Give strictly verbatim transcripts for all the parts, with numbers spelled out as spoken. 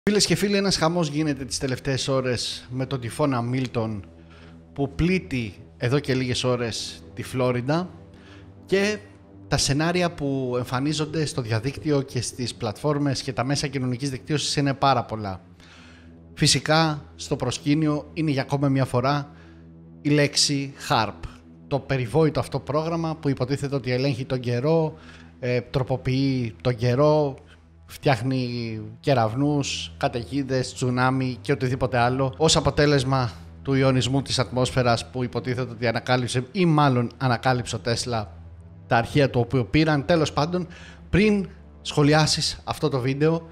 Φίλες και φίλοι, ένας χαμός γίνεται τις τελευταίες ώρες με τον τυφώνα Μίλτον που πλήττει εδώ και λίγες ώρες τη Φλόριντα, και τα σενάρια που εμφανίζονται στο διαδίκτυο και στις πλατφόρμες και τα μέσα κοινωνικής δικτύωσης είναι πάρα πολλά. Φυσικά στο προσκήνιο είναι για ακόμα μια φορά η λέξη χάρπ, το περιβόητο αυτό πρόγραμμα που υποτίθεται ότι ελέγχει τον καιρό, ε, τροποποιεί τον καιρό, φτιάχνει κεραυνούς, καταιγίδες, τσουνάμι και οτιδήποτε άλλο, ως αποτέλεσμα του ιονισμού της ατμόσφαιρας που υποτίθεται ότι ανακάλυψε, ή μάλλον ανακάλυψε ο Τέσλα, τα αρχεία του οποίου πήραν. Τέλος πάντων, πριν σχολιάσεις αυτό το βίντεο,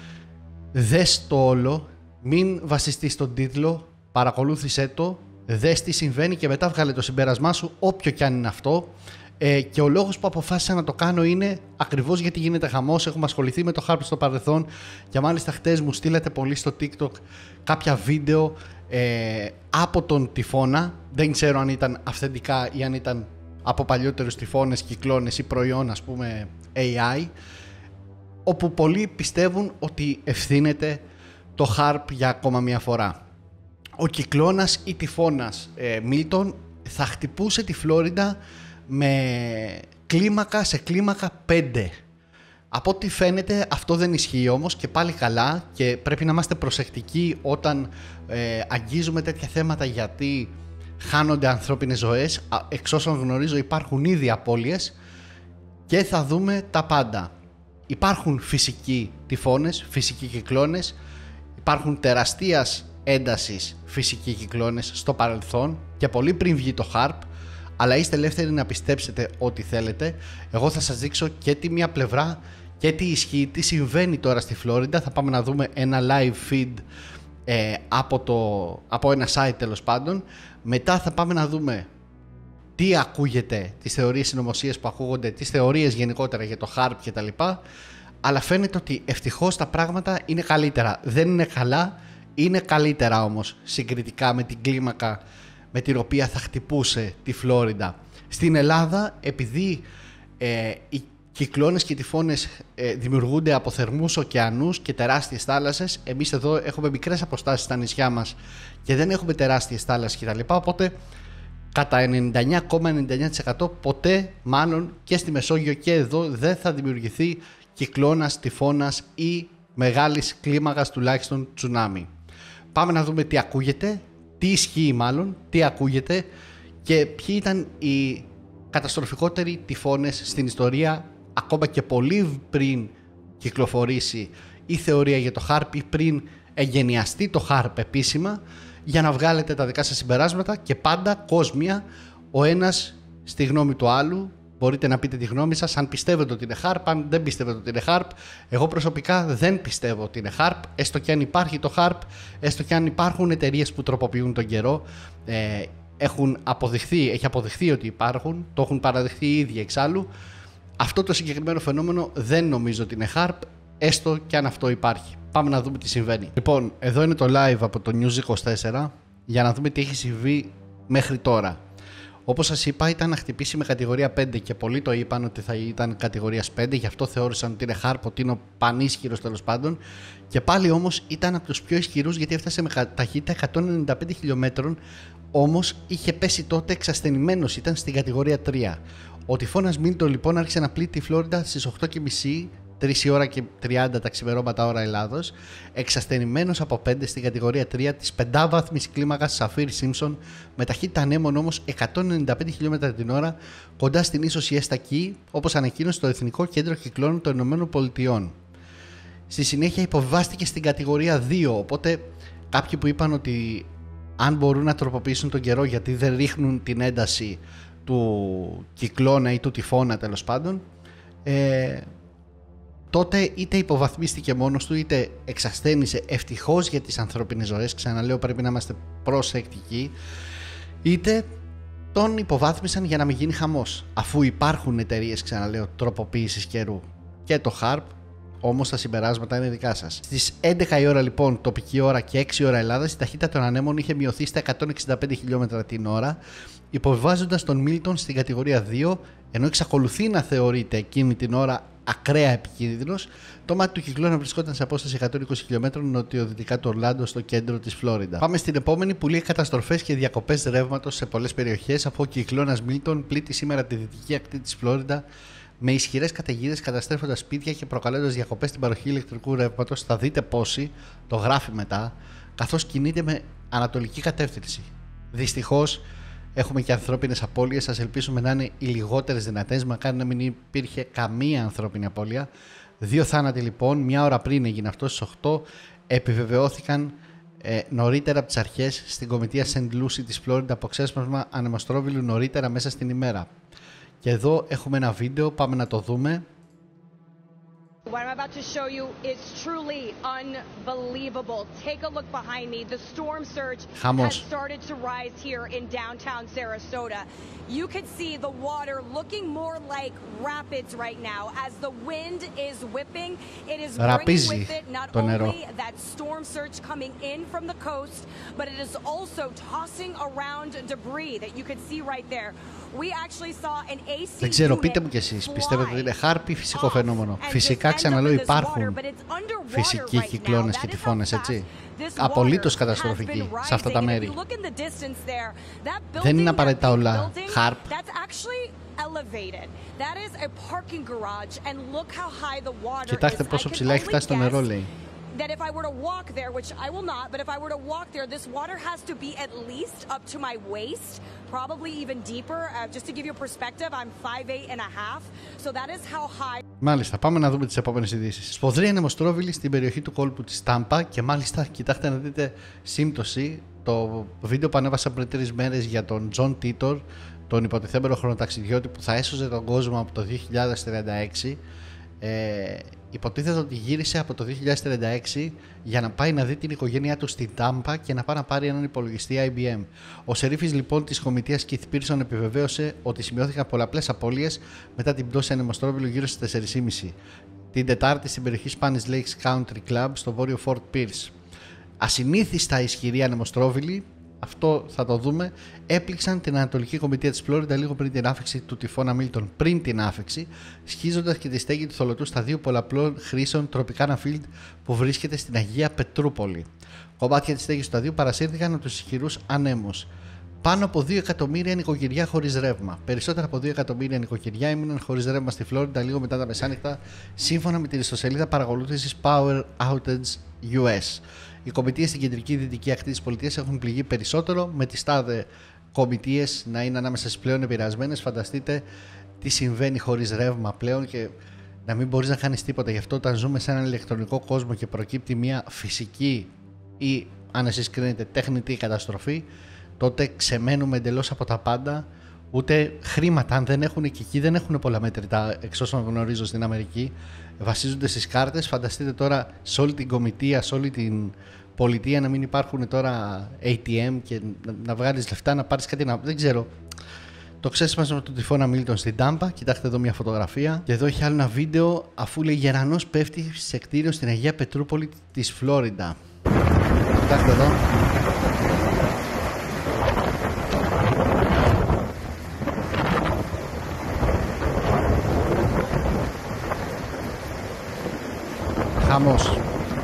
δες το όλο, μην βασιστείς στον τίτλο, παρακολούθησέ το, δες τι συμβαίνει και μετά βγάλε το συμπέρασμά σου, όποιο κι αν είναι αυτό. Ε, και ο λόγος που αποφάσισα να το κάνω είναι ακριβώς γιατί γίνεται χαμός. Έχουμε ασχοληθεί με το χάρπ στο παρελθόν και μάλιστα χτες μου στείλατε πολύ στο TikTok κάποια βίντεο ε, από τον τυφώνα. Δεν ξέρω αν ήταν αυθεντικά ή αν ήταν από παλιότερους τυφώνες, κυκλώνες ή προϊόν, ας πούμε έι άι, όπου πολλοί πιστεύουν ότι ευθύνεται το χάρπ για ακόμα μια φορά. Ο κυκλώνας ή τυφώνας ε, Μίλτον θα χτυπούσε τη Φλόριντα με κλίμακα σε κλίμακα πέντε. Από ό,τι φαίνεται αυτό δεν ισχύει όμως, και πάλι καλά, και πρέπει να είμαστε προσεκτικοί όταν ε, αγγίζουμε τέτοια θέματα, γιατί χάνονται ανθρώπινες ζωές. Εξ όσων γνωρίζω υπάρχουν ήδη απώλειες και θα δούμε τα πάντα. Υπάρχουν φυσικοί τυφώνες, φυσικοί κυκλώνες, υπάρχουν τεραστίας έντασης φυσικοί κυκλώνες στο παρελθόν και πολύ πριν βγει το χάρπ. Αλλά είστε ελεύθεροι να πιστέψετε ό,τι θέλετε. Εγώ θα σας δείξω και τη μία πλευρά και τι ισχύει, τι συμβαίνει τώρα στη Φλόριντα. Θα πάμε να δούμε ένα live feed ε, από, το, από ένα site τέλος πάντων. Μετά θα πάμε να δούμε τι ακούγεται, τις θεωρίες συνωμοσίες που ακούγονται, τις θεωρίες γενικότερα για το χάρπ και τα λοιπά. Αλλά φαίνεται ότι ευτυχώς τα πράγματα είναι καλύτερα. Δεν είναι καλά, είναι καλύτερα όμως συγκριτικά με την κλίμακα με την οποία θα χτυπούσε τη Φλόριντα. Στην Ελλάδα, επειδή ε, οι κυκλώνες και οι τυφώνες ε, δημιουργούνται από θερμούς ωκεανούς και τεράστιες θάλασσες, εμείς εδώ έχουμε μικρές αποστάσεις στα νησιά μας και δεν έχουμε τεράστιες θάλασσες κτλ. Οπότε κατά ενενήντα εννιά κόμμα ενενήντα εννιά τοις εκατό ποτέ, μάλλον και στη Μεσόγειο και εδώ, δεν θα δημιουργηθεί κυκλώνας, τυφώνας ή μεγάλης κλίμακας τουλάχιστον τσουνάμι. Πάμε να δούμε τι ακούγεται, τι ισχύει μάλλον, τι ακούγεται και ποιοι ήταν οι καταστροφικότεροι τυφώνες στην ιστορία, ακόμα και πολύ πριν κυκλοφορήσει η θεωρία για το χάρπ ή πριν εγγενιαστεί το χάρπ επίσημα, για να βγάλετε τα δικά σας συμπεράσματα, και πάντα κόσμια, ο ένας στη γνώμη του άλλου. Μπορείτε να πείτε τη γνώμη σας, αν πιστεύετε ότι είναι χάρπ, αν δεν πιστεύετε ότι είναι χάρπ. Εγώ προσωπικά δεν πιστεύω ότι είναι χάρπ, έστω και αν υπάρχει το χάρπ, έστω και αν υπάρχουν εταιρείες που τροποποιούν τον καιρό. Ε, έχουν αποδειχθεί, έχει αποδειχθεί ότι υπάρχουν, το έχουν παραδεχθεί οι ίδιοι εξάλλου. Αυτό το συγκεκριμένο φαινόμενο δεν νομίζω ότι είναι χάρπ, έστω και αν αυτό υπάρχει. Πάμε να δούμε τι συμβαίνει. Λοιπόν, εδώ είναι το live από το News είκοσι τέσσερα για να δούμε τι έχει συμβεί μέχρι τώρα. Όπως σας είπα, ήταν να χτυπήσει με κατηγορία πέντε και πολλοί το είπαν ότι θα ήταν κατηγορίας πέντε, γι' αυτό θεώρησαν ότι είναι χάρπ, ότι είναι ο πανίσχυρος τέλος πάντων. Και πάλι όμως ήταν από τους πιο ισχυρούς, γιατί έφτασε με ταχύτητα εκατόν ενενήντα πέντε χιλιόμετρων, όμως είχε πέσει τότε εξασθενημένος, ήταν στην κατηγορία τρία. Ο τυφώνας Μίλτον λοιπόν άρχισε να πλήττει τη Φλόριντα στις οκτώ και μισή, τρεις η ώρα και τριάντα τα ξημερώματα ώρα Ελλάδος, εξασθενημένος από πέντε στην κατηγορία τρία της πεντάβαθμης κλίμακας Σαφίρ Σίμψον, με ταχύτητα ανέμων όμως εκατόν ενενήντα πέντε χιλιόμετρα την ώρα, κοντά στην ίσο Σιέστα Κι, όπως ανακοίνωσε το Εθνικό Κέντρο Κυκλώνων των Ηνωμένων Πολιτειών. Στη συνέχεια υποβιβάστηκε στην κατηγορία δύο, οπότε κάποιοι που είπαν ότι αν μπορούν να τροποποιήσουν τον καιρό γιατί δεν ρίχνουν την ένταση του κυκλώνα ή του τυφώνα τέλος πάντων, ε, τότε είτε υποβαθμίστηκε μόνος του είτε εξασθένησε, ευτυχώς για τις ανθρώπινες ζωές, ξαναλέω πρέπει να είμαστε προσεκτικοί, είτε τον υποβάθμισαν για να μην γίνει χαμός, αφού υπάρχουν εταιρείες, ξαναλέω, τροποποίησης καιρού και το χάρπ, όμως τα συμπεράσματα είναι δικά σας. Στις έντεκα η ώρα λοιπόν τοπική ώρα και έξι η ώρα Ελλάδα, η ταχύτητα των ανέμων είχε μειωθεί στα εκατόν εξήντα πέντε χιλιόμετρα την ώρα, υποβιβάζοντας τον Μίλτον στην κατηγορία δύο, ενώ εξακολουθεί να θεωρείται εκείνη την ώρα ακραία επικίνδυνος. Το μάτι του κυκλώνα βρισκόταν σε απόσταση εκατόν είκοσι χιλιόμετρων νοτιοδυτικά του Ορλάντο, στο κέντρο της Φλόριντα. Πάμε στην επόμενη, που λέει καταστροφές και διακοπές ρεύματος σε πολλές περιοχές, αφού ο κυκλώνας Μίλτον πλήττει σήμερα τη δυτική ακτή της Φλόριντα με ισχυρές καταιγίδες, καταστρέφοντας σπίτια και προκαλώντας διακοπές στην παροχή ηλεκτρικού ρεύματος. Θα δείτε πόσοι, το γράφει μετά, καθώς κινείται με ανατολική κατεύθυνση. Δυστυχώς έχουμε και ανθρώπινες απώλειες. Ας ελπίσουμε να είναι οι λιγότερες δυνατές. Μακάρι να μην υπήρχε καμία ανθρώπινη απώλεια. Δύο θάνατοι λοιπόν, μια ώρα πριν έγινε αυτό, στις οκτώ, επιβεβαιώθηκαν ε, νωρίτερα από τις αρχές στην κομιτεία Σεντ Λούσι της Φλόριντα από ξέσπασμα ανεμοστρόβιλου νωρίτερα μέσα στην ημέρα. Και εδώ έχουμε ένα βίντεο, πάμε να το δούμε. What I'm about to show you is truly unbelievable. Take a look behind me. The storm surge Χαμός. has started to rise here in downtown Sarasota. You can see the water looking more like rapids right now as the wind is whipping. It is bringing with it not only that storm surge coming in from the coast, but it is also tossing around debris that you can see right there. We actually saw an A C Δεν ξέρω, πείτε μου κι εσείς, πιστεύετε ότι είναι χάρπη ή φυσικό φαινόμενο? Φυσικά, ξαναλέω, υπάρχουν φυσικοί κυκλώνες και τυφώνες, έτσι. Απολύτως καταστροφικοί σε αυτά τα μέρη. Δεν είναι απαραίτητα όλα χάρπ. Κοιτάξτε πόσο ψηλά έχει φτάσει το νερό, λέει. That if I were to walk there, which I will not, but if I were to walk there, this water has to be at least up to my waist, probably even deeper. Uh, just to give you a perspective, I'm five eight and a half, so that is how high. Μάλιστα, πάμε να δούμε τις επόμενες ειδήσεις. Σποδρή ανεμοστρόβιλη στην περιοχή του κόλπου της Τάμπα και μάλιστα, κοιτάξτε να δείτε σύμπτωση. Το βίντεο που ανέβασα πριν τρεις μέρες για τον Τζον Τίτορ, τον υποτιθέμενο χρονοταξιδιώτη που θα έσωζε τον κόσμο από το δύο χιλιάδες τριάντα έξι. Ε, υποτίθεται ότι γύρισε από το δύο χιλιάδες τριάντα έξι για να πάει να δει την οικογένειά του στην Τάμπα και να πάει να πάρει έναν υπολογιστή άι μπι εμ. Ο σερίφης λοιπόν της κομιτείας Keith Pearson επιβεβαίωσε ότι σημειώθηκαν πολλαπλές απώλειες μετά την πτώση ανεμοστρόβιλου γύρω στις τέσσερις και μισή την Τετάρτη στην περιοχή Spanish Lakes Country Club στο βόρειο Fort Pierce. Ασυνήθιστα ισχυρή ανεμοστρόβιλη, αυτό θα το δούμε, έπληξαν την Ανατολική Κομιτεία της Φλόριντα λίγο πριν την άφηξη του τυφώνα Μίλτον. Πριν την άφηξη, σχίζοντας και τη στέγη του θολωτού στα δύο πολλαπλών χρήσεων Tropicana Field που βρίσκεται στην Αγία Πετρούπολη. Κομμάτια της στέγης του σταδίου παρασύρθηκαν από τους ισχυρούς ανέμους. Πάνω από δύο εκατομμύρια νοικοκυριά χωρίς ρεύμα. Περισσότερα από δύο εκατομμύρια νοικοκυριά έμειναν χωρίς ρεύμα στη Φλόριντα λίγο μετά τα μεσάνυχτα, σύμφωνα με την ιστοσελίδα παρακολούθησης Power Outage γιου ες. Οι κομιτείες στην κεντρική δυτική ακτή της πολιτείας έχουν πληγεί περισσότερο, με τις τάδε κομιτείες να είναι ανάμεσα στις πλέον επηρεασμένες. Φανταστείτε τι συμβαίνει χωρίς ρεύμα πλέον και να μην μπορείς να κάνεις τίποτα. Γι' αυτό, όταν ζούμε σε έναν ηλεκτρονικό κόσμο και προκύπτει μια φυσική ή, αν εσείς κρίνετε, τεχνητή καταστροφή, τότε ξεμένουμε εντελώς από τα πάντα. Ούτε χρήματα, αν δεν έχουν, και εκεί δεν έχουν πολλά μέτρητα, εξ όσων γνωρίζω στην Αμερική, βασίζονται στις κάρτες. Φανταστείτε τώρα σε όλη την κομιτεία, σε όλη την πολιτεία να μην υπάρχουν τώρα έι τι εμ και να, να βγάλεις λεφτά, να πάρεις κάτι να... Δεν ξέρω. Το ξέσπασμα του τυφώνα Μίλτον στην Τάμπα. Κοιτάξτε εδώ μια φωτογραφία. Και εδώ έχει άλλο ένα βίντεο, αφού λέει γερανός πέφτει σε κτίριο στην Αγία Πετρούπολη της Φλόριντα. Κοιτάξτε εδώ. Χαμός.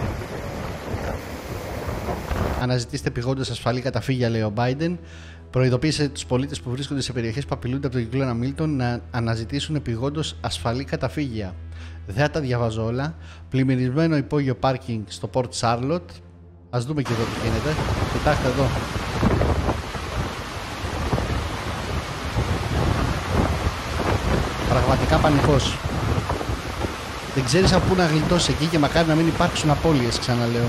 Αναζητήστε πηγόντως ασφαλή καταφύγια, λέει ο Biden. Προειδοποίησε τους πολίτες που βρίσκονται σε περιοχές που απειλούνται από τον κυκλώνα Μίλτον να αναζητήσουν πηγόντως ασφαλή καταφύγια. Δεν θα τα διαβάζω όλα. Πλημμυρισμένο υπόγειο πάρκινγκ στο Port Charlotte. Ας δούμε και εδώ τι γίνεται. Κοιτάξτε εδώ. Πραγματικά πανικός. Δεν ξέρεις από πού να γλιτώσεις εκεί και μακάρι να μην υπάρξουν απώλειες, ξαναλέω.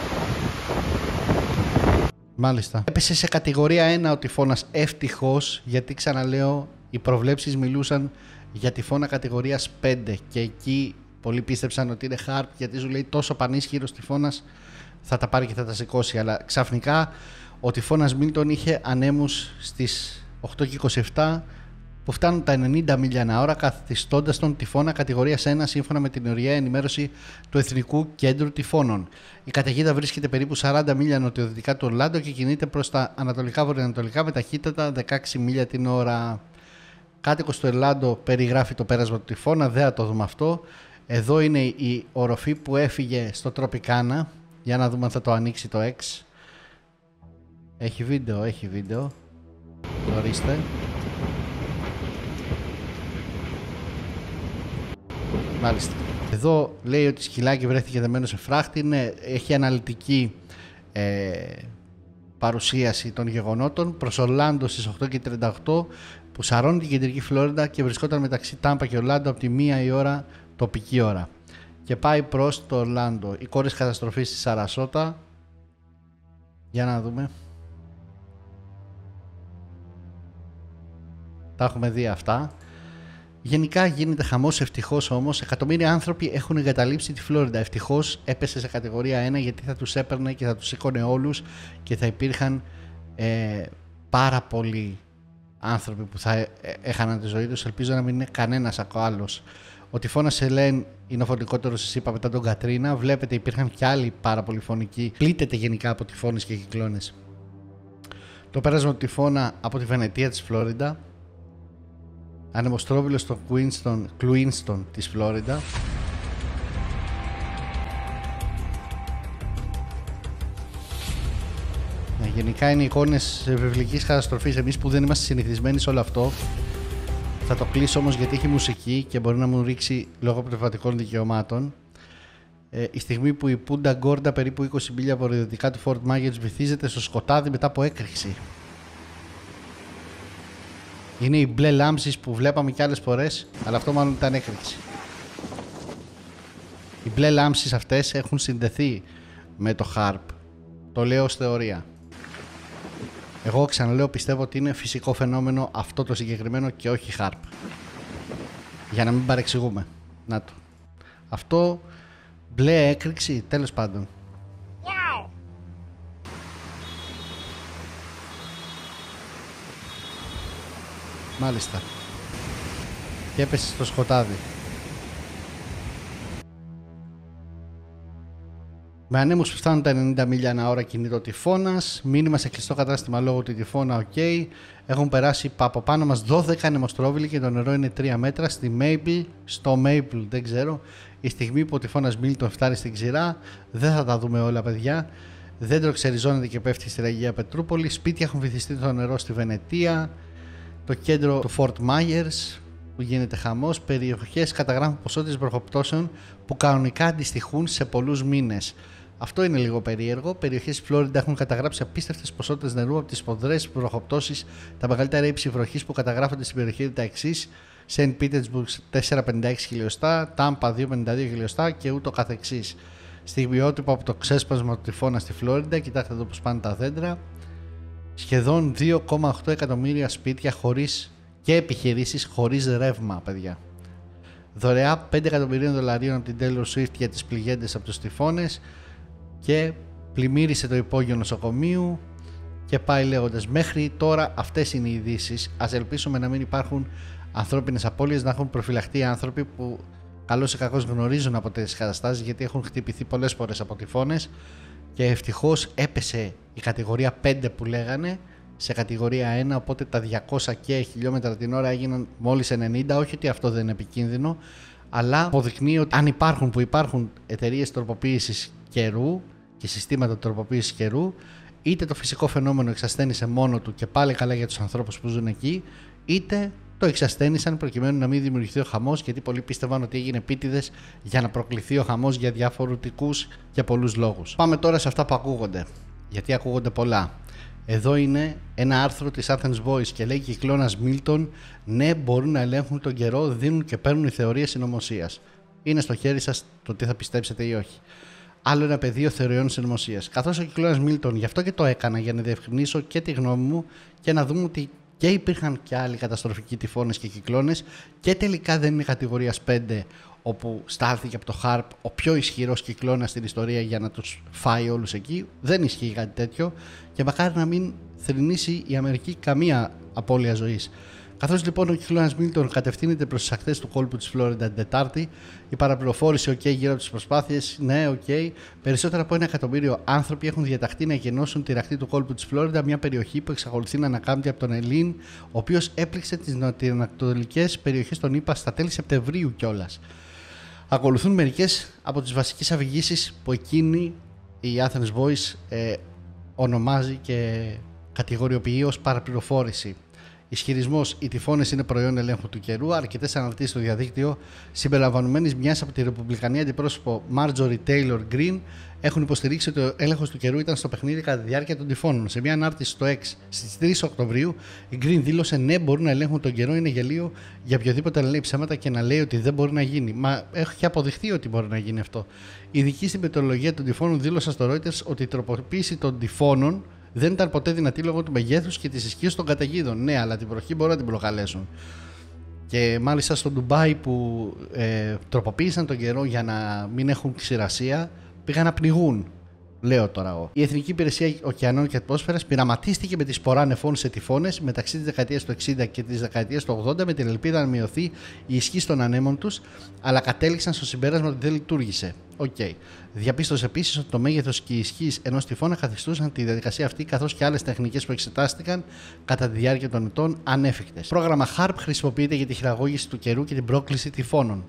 Μάλιστα. Έπεσε σε κατηγορία ένα ο τυφώνας, ευτυχώς, γιατί ξαναλέω οι προβλέψεις μιλούσαν για τυφώνα κατηγορίας πέντε και εκεί πολλοί πίστεψαν ότι είναι χάρπ, γιατί σου λέει τόσο πανίσχυρος τυφώνας θα τα πάρει και θα τα σηκώσει. Αλλά ξαφνικά ο τυφώνας Μίλτον είχε ανέμους στις οκτώ και είκοσι επτά που φτάνουν τα ενενήντα μίλια ανά ώρα, καθιστώντας τον τυφώνα κατηγορίας ένα σύμφωνα με την ωριαία ενημέρωση του Εθνικού Κέντρου Τυφώνων. Η καταιγίδα βρίσκεται περίπου σαράντα μίλια νοτιοδυτικά του Ορλάντο και κινείται προς τα ανατολικά-βορειοανατολικά με ταχύτητα δεκαέξι μίλια την ώρα. κάτοικος του Orlando περιγράφει το πέρασμα του τυφώνα, δεν θα το δούμε αυτό. Εδώ είναι η οροφή που έφυγε στο Tropicana. Για να δούμε αν θα το ανοίξει το X. Έχει βίντεο, έχει βίντεο. Ορίστε. Μάλιστα. Εδώ λέει ότι σκυλάκι βρέθηκε δεμένο σε φράχτη. Ναι, έχει αναλυτική ε, παρουσίαση των γεγονότων. Προς Orlando στις οκτώ και τριάντα οκτώ που σαρώνει την κεντρική Φλόριντα και βρισκόταν μεταξύ Τάμπα και Orlando από τη μία η ώρα τοπική ώρα. Και πάει προς το Orlando. Οι κόρες καταστροφής στη Σαρασότα. Για να δούμε. Τα έχουμε δει αυτά. Γενικά γίνεται χαμός, ευτυχώς όμως. Εκατομμύρια άνθρωποι έχουν εγκαταλείψει τη Φλόριντα. Ευτυχώς έπεσε σε κατηγορία ένα γιατί θα τους έπαιρνε και θα τους σήκωνε όλους και θα υπήρχαν ε, πάρα πολλοί άνθρωποι που θα έχαναν τη ζωή τους. Ελπίζω να μην είναι κανένας άλλος. Ο τυφώνας Ελέν είναι ο φωνικότερος σας είπα μετά τον Κατρίνα. Βλέπετε υπήρχαν και άλλοι πάρα πολύ φωνικοί. Πλήττεται γενικά από τυφώνες και κυκλώνες. Το πέρασμα του τυφώνα από τη Βενετία της Φλόριντα. Ανεμοστρόβιλο στο Queenston της Φλόριντα. Ε, γενικά είναι εικόνες βιβλικής καταστροφής. Εμείς που δεν είμαστε συνηθισμένοι σε όλο αυτό. Θα το κλείσω όμως γιατί έχει μουσική και μπορεί να μου ρίξει λόγω πνευματικών δικαιωμάτων. Ε, η στιγμή που η Punta Gorda περίπου είκοσι μίλια βορειοδυτικά του Fort Myers βυθίζεται στο σκοτάδι μετά από έκρηξη. Είναι οι μπλε λάμψεις που βλέπαμε και άλλες φορές, αλλά αυτό μάλλον ήταν έκρηξη. Οι μπλε λάμψεις αυτές έχουν συνδεθεί με το χάρπ. Το λέω ως θεωρία. Εγώ ξαναλέω πιστεύω ότι είναι φυσικό φαινόμενο αυτό το συγκεκριμένο και όχι χάρπ. Για να μην παρεξηγούμε. Να το. Αυτό μπλε έκρηξη, τέλος πάντων. Wow. Μάλιστα. Και έπεσε στο σκοτάδι. Με ανέμους που φτάνουν τα ενενήντα μίλια ανά ώρα κινείται ο τυφώνας. Μήνυμα σε κλειστό κατάστημα λόγω του τυφώνα, οκ. Okay. Έχουν περάσει από πάνω μας δώδεκα ανεμοστρόβιλοι και το νερό είναι τρία μέτρα. Στη Maple, στο Maple δεν ξέρω. Η στιγμή που ο τυφώνας Milton φτάνει στην ξηρά. Δεν θα τα δούμε όλα, παιδιά. Δέντρο ξεριζώνεται και πέφτει στη Ραγία Πετρούπολη. Σπίτια έχουν βυθιστεί το νερό στη Βενετία. Το κέντρο του Fort Myers που γίνεται χαμός. Περιοχές καταγράφουν ποσότητες βροχοπτώσεων που κανονικά αντιστοιχούν σε πολλούς μήνες. Αυτό είναι λίγο περίεργο. Περιοχές της Φλόριντα έχουν καταγράψει απίστευτες ποσότητες νερού από τις σπονδρές βροχοπτώσεις. Τα μεγαλύτερα ύψη βροχής που καταγράφονται στην περιοχή είναι τα εξής: Σεντ Πίτερσμπουργκ τετρακόσια πενήντα έξι χιλιοστά, Τάμπα διακόσια πενήντα δύο χιλιοστά και ούτω καθεξής. Στιγμιότυπο από το ξέσπασμα του τυφώνα στη Φλόριντα. Κοιτάξτε εδώ πως πάνε τα δέντρα. Σχεδόν δύο κόμμα οκτώ εκατομμύρια σπίτια χωρίς και επιχειρήσεις χωρίς ρεύμα, παιδιά. Δωρεά πέντε εκατομμυρίων δολαρίων από την Taylor Swift για τις πληγέντες από τους τυφώνες και πλημμύρισε το υπόγειο νοσοκομείου και πάει λέγοντας. Μέχρι τώρα αυτές είναι οι ειδήσεις. Ας ελπίσουμε να μην υπάρχουν ανθρώπινες απώλειες, να έχουν προφυλαχτεί άνθρωποι που καλώς ή κακώς γνωρίζουν από τέτοιες καταστάσεις γιατί έχουν χτυπηθεί πολλές φορές από τυφώνες και ευτυχώς έπεσε η κατηγορία πέντε που λέγανε σε κατηγορία ένα, οπότε τα διακόσια και χιλιόμετρα την ώρα έγιναν μόλις ενενήντα. Όχι ότι αυτό δεν είναι επικίνδυνο, αλλά αποδεικνύει ότι αν υπάρχουν που υπάρχουν εταιρείες τροποποίησης καιρού και συστήματα τροποποίησης καιρού, είτε το φυσικό φαινόμενο εξασθένησε μόνο του και πάλι καλά για τους ανθρώπους που ζουν εκεί, είτε το εξασθένησαν προκειμένου να μην δημιουργηθεί ο χαμός, γιατί πολλοί πίστευαν ότι έγινε επίτηδες για να προκληθεί ο χαμός για διαφορετικούς και πολλούς λόγους. Πάμε τώρα σε αυτά που ακούγονται, γιατί ακούγονται πολλά. Εδώ είναι ένα άρθρο της Athens Voice και λέει: κυκλώνας Milton, ναι, μπορούν να ελέγχουν τον καιρό, δίνουν και παίρνουν οι θεωρίες συνωμοσίας. Είναι στο χέρι σας το τι θα πιστέψετε ή όχι. Άλλο ένα πεδίο θεωριών συνωμοσίας. Καθώς ο κυκλώνας Milton, γι' αυτό και το έκανα, για να διευκρινίσω και τη γνώμη μου και να δούμε ότι και υπήρχαν και άλλοι καταστροφικοί τυφώνες και κυκλώνες και τελικά δεν είναι κατηγορίας πέντε, όπου στάλθηκε από το Χάρπ ο πιο ισχυρός κυκλώνας στην ιστορία για να τους φάει όλους εκεί. Δεν ισχύει κάτι τέτοιο και μακάρι να μην θρηνήσει η Αμερική καμία απώλεια ζωής. Καθώς λοιπόν ο κυκλώνας Μίλτον κατευθύνεται προς τις ακτές του κόλπου της Φλόριντα την Τετάρτη, η παραπληροφόρηση OK γύρω από τις προσπάθειες, ναι, OK. Περισσότερα από ένα εκατομμύριο άνθρωποι έχουν διαταχθεί να εκενώσουν τη ραχτή του κόλπου της Φλόριντα, μια περιοχή που εξακολουθεί να ανακάμπτει από τον Ελίν, ο οποίος έπληξε τις νοτιοανατολικές περιοχές των ΗΠΑ στα τέλη Σεπτεμβρίου κιόλας. Ακολουθούν μερικές από τις βασικές αφηγήσεις που εκείνη η Athens Voice ε, ονομάζει και κατηγοριοποιεί ως παραπληροφόρηση. Ισχυρισμός: οι τυφώνες είναι προϊόν ελέγχου του καιρού. Αρκετές αναρτήσεις στο διαδίκτυο, συμπεριλαμβανομένης μιας από τη ρεπουμπλικανή αντιπρόσωπο Marjorie Taylor Greene, έχουν υποστηρίξει ότι ο έλεγχος του καιρού ήταν στο παιχνίδι κατά τη διάρκεια των τυφώνων. Σε μια ανάρτηση στο X στις τρεις Οκτωβρίου, η Greene δήλωσε: ναι, μπορούν να ελέγχουν τον καιρό, είναι γελίο για οποιοδήποτε να λέει ψέματα και να λέει ότι δεν μπορεί να γίνει. Μα έχει αποδειχθεί ότι μπορεί να γίνει αυτό. Οι ειδικοί στην μετεωρολογία των τυφώνων δήλωσαν στο Reuters ότι η τροποποίηση των τυφώνων δεν ήταν ποτέ δυνατή λόγω του μεγέθους και της ισχύως των καταιγίδων. Ναι, αλλά την βροχή μπορούν να την προκαλέσουν. Και μάλιστα στο Ντουμπάι που ε, τροποποίησαν τον καιρό για να μην έχουν ξηρασία, πήγαν να πνιγούν. Λέω τώρα εγώ. Η Εθνική Υπηρεσία Ωκεανών και Ατμόσφαιρας πειραματίστηκε με τη σπορά νεφών σε τυφώνες μεταξύ της δεκαετίας του εξήντα και της δεκαετίας του ογδόντα με την ελπίδα να μειωθεί η ισχύ των ανέμων τους, αλλά κατέληξαν στο συμπέρασμα ότι δεν λειτουργήσε. Οκ. Okay. Διαπίστωσε επίσης ότι το μέγεθος και η ισχύ ενός τυφώνα καθιστούσαν τη διαδικασία αυτή, καθώς και άλλες τεχνικές που εξετάστηκαν κατά τη διάρκεια των ετών ανέφικτες. Το πρόγραμμα χάρπ χρησιμοποιείται για τη χειραγώγηση του καιρού και την πρόκληση τυφώνων.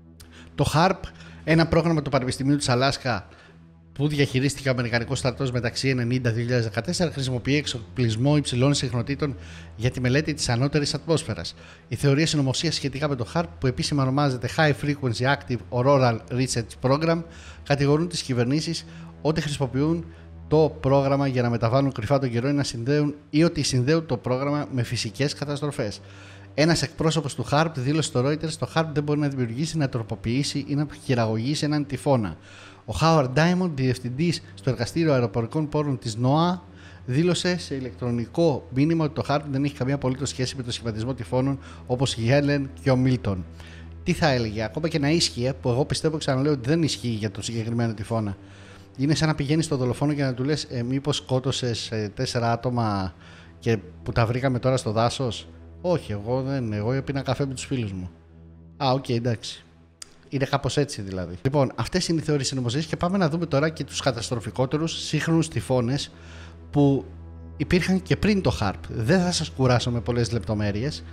Το χάρπ, ένα πρόγραμμα του Πανεπιστημίου της Αλάσκα που διαχειρίστηκε ο Αμερικανικός στρατός μεταξύ ενενήντα και δύο χιλιάδες δεκατέσσερα, χρησιμοποιεί εξοπλισμό υψηλών συχνοτήτων για τη μελέτη της ανώτερης ατμόσφαιρας. Η θεωρία συνωμοσίας σχετικά με το χάρπ, που επίσημα ονομάζεται High Frequency Active Auroral Research Program, κατηγορούν τις κυβερνήσεις ότι χρησιμοποιούν το πρόγραμμα για να μεταβάλουν κρυφά τον καιρό ή, να συνδέουν, ή ότι συνδέουν το πρόγραμμα με φυσικές καταστροφές. Ένας εκπρόσωπος του χάρπ δήλωσε στο Reuters: το χάρπ δεν μπορεί να δημιουργήσει, να τροποποιήσει ή να χειραγωγήσει έναν τυφώνα. Ο Howard Diamond, διευθυντής στο Εργαστήριο Αεροπορικών Πόρων της νόα, δήλωσε σε ηλεκτρονικό μήνυμα ότι το χάρπ δεν έχει καμία απολύτως σχέση με το σχηματισμό τυφώνων όπως η Helen και ο Milton. Τι θα έλεγε, ακόμα και να ίσχυε, που εγώ πιστεύω, ξαναλέω, ότι δεν ισχύει για το συγκεκριμένο τυφώνα. Είναι σαν να πηγαίνεις στον δολοφόνο και να του λες: ε, μήπως σκότωσες ε, τέσσερα άτομα και που τα βρήκαμε τώρα στο δάσος. Όχι, εγώ δεν. Εγώ έπινα καφέ με τους φίλους μου. Α, οκ, okay, εντάξει. Είναι κάπως έτσι δηλαδή. Λοιπόν, αυτές είναι οι θεωρίες συνωμοσίας και πάμε να δούμε τώρα και τους καταστροφικότερους σύγχρονους τυφώνες που υπήρχαν και πριν το χάρπ. Δεν θα σας κουράσω με πολλές λεπτομέρειες.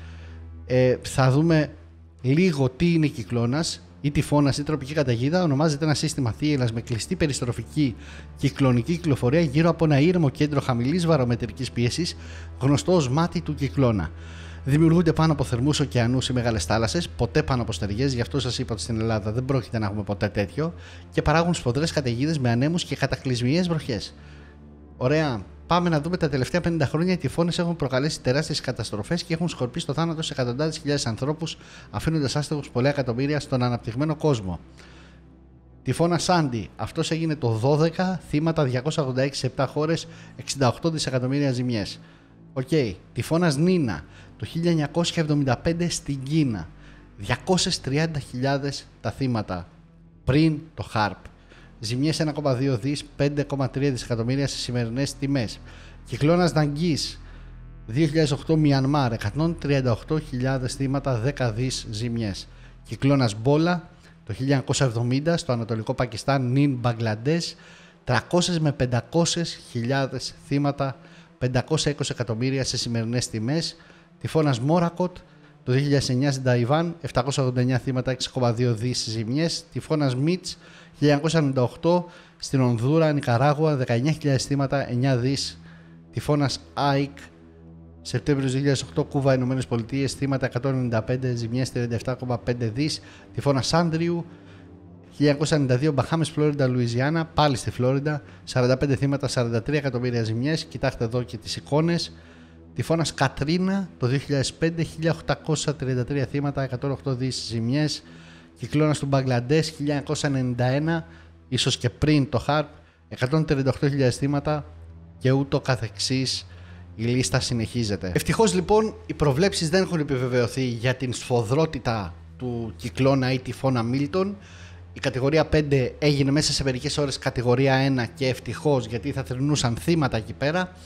Ε, θα δούμε λίγο τι είναι κυκλώνας ή τυφώνας ή τροπική καταιγίδα. Ονομάζεται ένα σύστημα θύελλας με κλειστή περιστροφική κυκλωνική κυκλοφορία γύρω από ένα ήρεμο κέντρο χαμηλής βαρομετρικής πίεσης, γνωστό ως μάτι του κυκλώνα. Δημιουργούνται πάνω από θερμούς ωκεανούς ή μεγάλες θάλασσες, ποτέ πάνω από στεριές, γι' αυτό σας είπα ότι στην Ελλάδα δεν πρόκειται να έχουμε ποτέ τέτοιο, και παράγουν σφοδρές καταιγίδες με ανέμους και κατακλυσμιαίες βροχές. Ωραία. Πάμε να δούμε τα τελευταία πενήντα χρόνια. Οι τυφώνες έχουν προκαλέσει τεράστιες καταστροφές και έχουν σκορπίσει στο θάνατο σε εκατοντάδες χιλιάδες ανθρώπους, αφήνοντας άστεγους πολλά εκατομμύρια στον αναπτυγμένο κόσμο. Τυφώνα Σάντι. Αυτός έγινε το δώδεκα, θύματα διακόσια ογδόντα έξι σε επτά χώρες, εξήντα οκτώ δισεκατομμύρια ζημιές. Οκ. Okay. Τυφώνας Νίνα. Το χίλια εννιακόσια εβδομήντα πέντε στην Κίνα. διακόσιες τριάντα χιλιάδες τα θύματα πριν το χάρπ. Ζημιές ένα κόμμα δύο δις, πέντε κόμμα τρία δισεκατομμύρια σε σημερινές τιμές. Κυκλώνας Ναγκής δύο χιλιάδες οκτώ Μιανμάρ, εκατόν τριάντα οκτώ χιλιάδες θύματα, δέκα δις ζημιές. Κυκλώνας Μπόλα το χίλια εννιακόσια εβδομήντα στο ανατολικό Πακιστάν, Νιν Μπαγκλαντές, τριακόσιες με πεντακόσιες χιλιάδες θύματα, πεντακόσια είκοσι εκατομμύρια σε σημερινές τιμές. Τυφώνας Μόρακοτ το δύο χιλιάδες εννιά στην Ταϊβάν, επτακόσια ογδόντα εννιά θύματα, έξι κόμμα δύο δις ζημιές. Τυφώνας Μίτς χίλια εννιακόσια ενενήντα οκτώ στην Ονδούρα, Νικαράγουα, δεκαεννιά χιλιάδες θύματα, εννιά δις. Τυφώνας Άικ Σεπτέμβριος δύο χιλιάδες οκτώ, Κούβα, Ηνωμένες Πολιτείες, θύματα εκατόν ενενήντα πέντε, ζημιές τριάντα επτά κόμμα πέντε δις. Τυφώνας Άντριου χίλια εννιακόσια ενενήντα δύο, Μπαχάμες, Φλόριντα, Λουιζιάννα, πάλι στη Φλόριντα, σαράντα πέντε θύματα, σαράντα τρία εκατομμύρια ζημιές. Κοιτάξτε εδώ και τις εικόνες. Τυφώνας Κατρίνα το δύο χιλιάδες πέντε, χίλια οκτακόσια τριάντα τρία θύματα, εκατόν οκτώ δις ζημιές. Κυκλώνας του Μπαγκλαντές χίλια εννιακόσια ενενήντα ένα, ίσως και πριν το χάρπ, εκατόν τριάντα οκτώ χιλιάδες θύματα και ούτω καθεξής. Η λίστα συνεχίζεται. Ευτυχώς λοιπόν οι προβλέψεις δεν έχουν επιβεβαιωθεί για την σφοδρότητα του κυκλώνα ή τυφώνα Μίλτον. Η κατηγορία πέντε έγινε μέσα σε μερικές ώρες κατηγορία ένα και ευτυχώς, γιατί θα θρηνούσαν θύματα εκεί πέρα.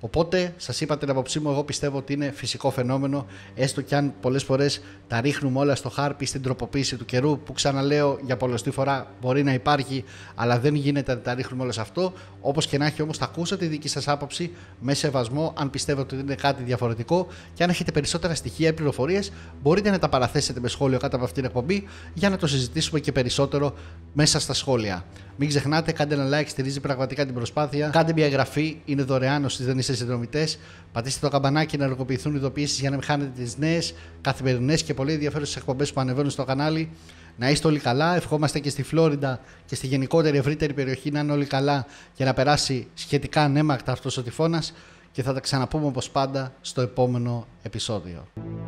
Οπότε, σας είπα την άποψή μου, εγώ πιστεύω ότι είναι φυσικό φαινόμενο, έστω κι αν πολλές φορές τα ρίχνουμε όλα στο χάρπι, στην τροποποίηση του καιρού, που ξαναλέω για πολλοστή φορά μπορεί να υπάρχει, αλλά δεν γίνεται να τα ρίχνουμε όλα σε αυτό. Όπως και να έχει, όμως, θα ακούσω τη δική σας άποψη με σεβασμό, αν πιστεύετε ότι είναι κάτι διαφορετικό, και αν έχετε περισσότερα στοιχεία ή πληροφορίες, μπορείτε να τα παραθέσετε με σχόλιο κάτω από αυτήν την εκπομπή για να το συζητήσουμε και περισσότερο μέσα στα σχόλια. Μην ξεχνάτε, κάντε ένα like, στηρίζει πραγματικά την προσπάθεια. Κάντε μια εγγραφή, είναι δωρεάν όσοι δεν είστε συνδρομητές. Πατήστε το καμπανάκι να ενεργοποιηθούν ειδοποιήσεις για να μην χάνετε τις νέες, καθημερινές και πολύ ενδιαφέρουσες εκπομπές που ανεβαίνουν στο κανάλι. Να είστε όλοι καλά. Ευχόμαστε και στη Φλόριντα και στη γενικότερη ευρύτερη περιοχή να είναι όλοι καλά και να περάσει σχετικά ανέμακτα αυτός ο τυφώνας. Και θα τα ξαναπούμε όπως πάντα στο επόμενο επεισόδιο.